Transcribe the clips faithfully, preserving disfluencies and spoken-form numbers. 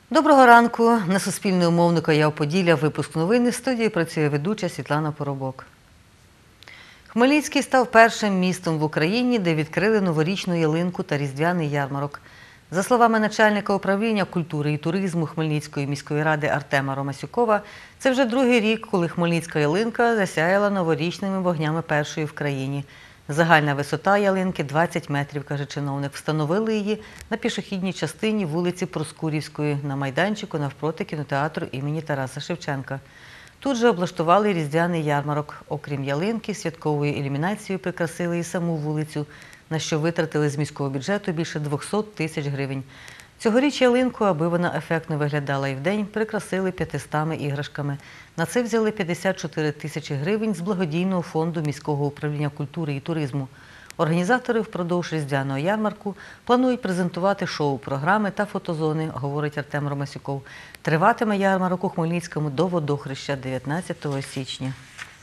Доброго ранку. На Суспільному мовнику «Я Поділля» випуск новин. В студії працює ведуча Світлана Поробок. Хмельницький став першим містом в Україні, де відкрили новорічну ялинку та різдвяний ярмарок. За словами начальника управління культури і туризму Хмельницької міської ради Артема Ромасюкова, це вже другий рік, коли хмельницька ялинка засяяла новорічними вогнями першою в країні. Загальна висота ялинки – двадцять метрів, каже чиновник. Встановили її на пішохідній частині вулиці Проскурівської, на майданчику навпроти кінотеатру імені Тараса Шевченка. Тут же облаштували різдвяний ярмарок. Окрім ялинки, святковою ілюмінацією прикрасили і саму вулицю, на що витратили з міського бюджету більше двохсот тисяч гривень. Цьогоріч ялинку, аби вона ефектно виглядала і вдень, прикрасили п'ятистами іграшками. На це взяли п'ятдесят чотири тисячі гривень з благодійного фонду міського управління культури і туризму. Організатори впродовж різдвяного ярмарку планують презентувати шоу-програми та фотозони, говорить Артем Ромасюков. Триватиме ярмарок у Хмельницькому до Водохреща дев'ятнадцятого січня.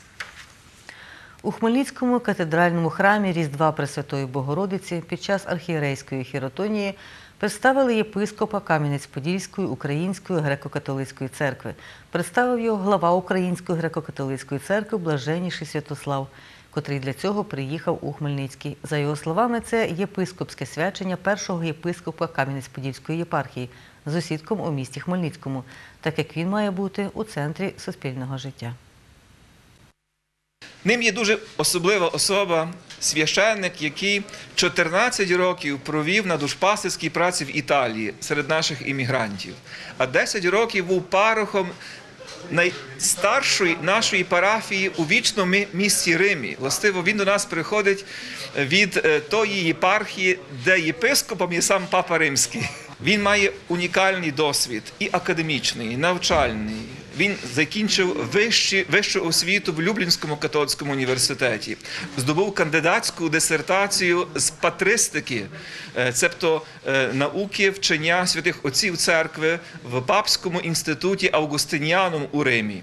У Хмельницькому катедральному храмі Різдва Пресвятої Богородиці під час архієрейської хіротонії представили єпископа Кам'янець-Подільської Української греко-католицької церкви. Представив його глава Української греко-католицької церкви Блаженніший Святослав, котрий для цього приїхав у Хмельницький. За його словами, це єпископське свячення першого єпископа Кам'янець-Подільської єпархії з осідком у місті Хмельницькому, так як він має бути у центрі суспільного життя. Ним є дуже особлива особа, священник, який чотирнадцять років провів на душпастерській праці в Італії серед наших іммігрантів, а десять років був парохом найстаршої нашої парафії у вічному місті Римі. Властиво, він до нас приходить від тої єпархії, де єпископом є сам Папа Римський. Він має унікальний досвід і академічний, і навчальний. Він закінчив вищу, вищу освіту в Люблінському католицькому університеті. Здобув кандидатську дисертацію з патристики, цебто науки вчення святих отців церкви в Папському інституті Августиніанум у Римі.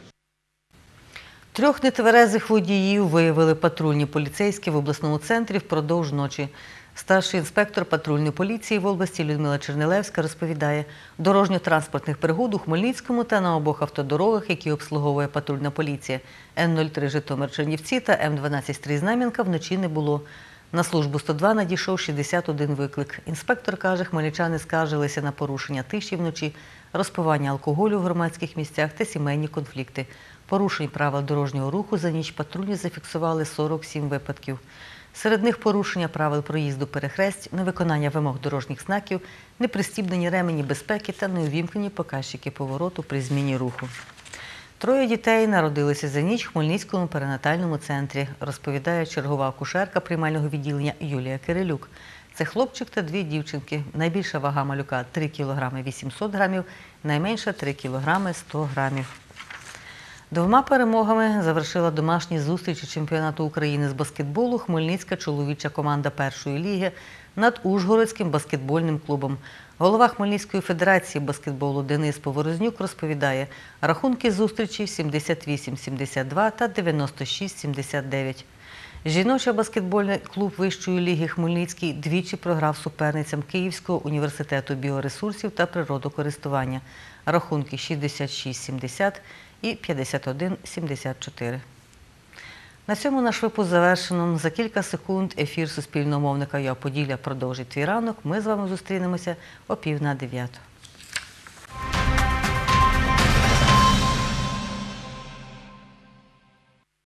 Трьох нетверезих водіїв виявили патрульні поліцейські в обласному центрі впродовж ночі. Старший інспектор патрульної поліції в області Людмила Чернилевська розповідає, дорожньо-транспортних пригод у Хмельницькому та на обох автодорогах, які обслуговує патрульна поліція Н нуль три Житомир-Чернівці та М дванадцять Стрий-Знам'янка, вночі не було. На службу сто два надійшов шістдесят один виклик. Інспектор каже, хмельничани скаржилися на порушення тиші вночі, розпивання алкоголю в громадських місцях та сімейні конфлікти. Порушень правил дорожнього руху за ніч патрульні зафіксували сорок сім випадків. Серед них порушення правил проїзду перехресть, невиконання вимог дорожніх знаків, непристібнені ремені безпеки та неувімкнені показчики повороту при зміні руху. Троє дітей народилися за ніч в Хмельницькому перинатальному центрі, розповідає чергова акушерка приймального відділення Юлія Кирилюк. Це хлопчик та дві дівчинки. Найбільша вага малюка – три кілограми вісімсот грамів, найменша – три кілограми сто грамів. Двома перемогами завершила домашні зустрічі чемпіонату України з баскетболу хмельницька чоловіча команда першої ліги над Ужгородським баскетбольним клубом. Голова Хмельницької федерації баскетболу Денис Поворознюк розповідає, рахунки зустрічі сімдесят вісім сімдесят два та дев'яносто шість сімдесят дев'ять. Жіночий баскетбольний клуб Вищої ліги Хмельницький двічі програв суперницям Київського університету біоресурсів та природокористування. Рахунки шістдесят шість сімдесят і п'ятдесят один сімдесят чотири. На цьому наш випуск завершено. За кілька секунд ефір Суспільного мовника «Я Поділля» продовжить твій ранок. Ми з вами зустрінемося о пів на дев'яту.